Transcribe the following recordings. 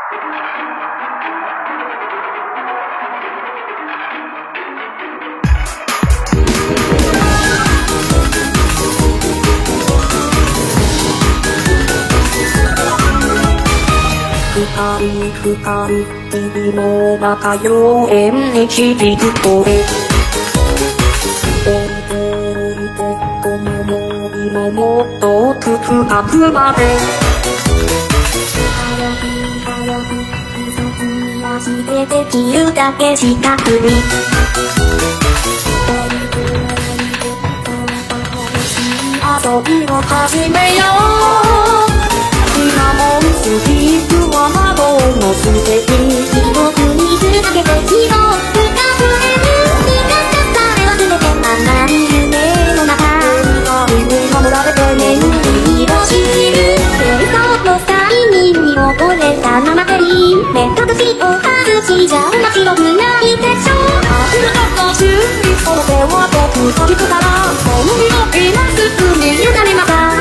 二人日々の中妖艶に響く声この森のもっと奥深くまで早く先に足でできるだけ近くに遊びを始めよう今もスピークは窓のすべて記憶にするだけで希望深く眠ったさえ忘れて離れ夢の中に守られて眠りを知る瞑想の際に見溺れたままでいい目隠しを外しじゃ面白くないでしょあふれた周囲その手は僕と聞くから本を今すぐに委ねました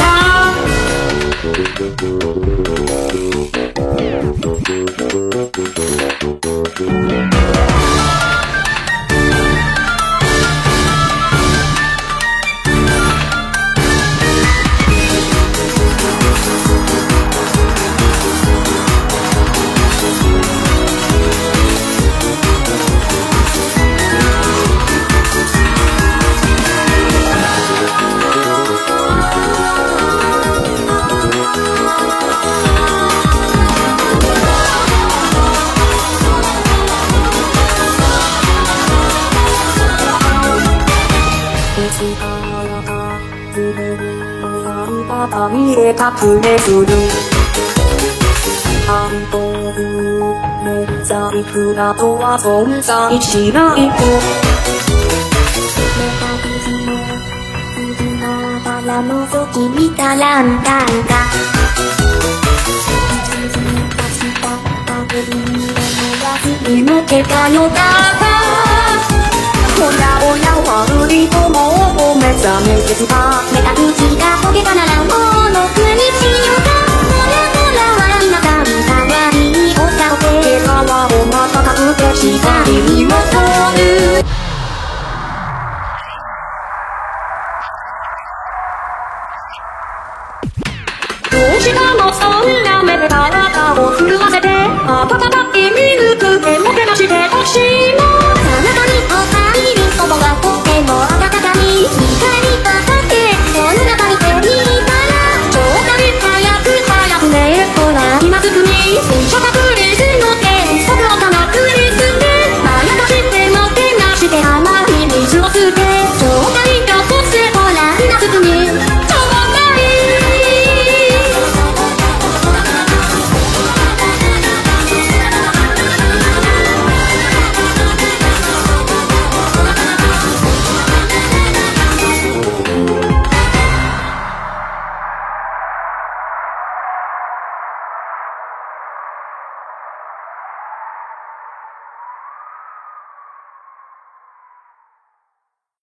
見え隠れするアンドルネザイフなどは存在しないとから覗き見たランタンが見抜けたのだ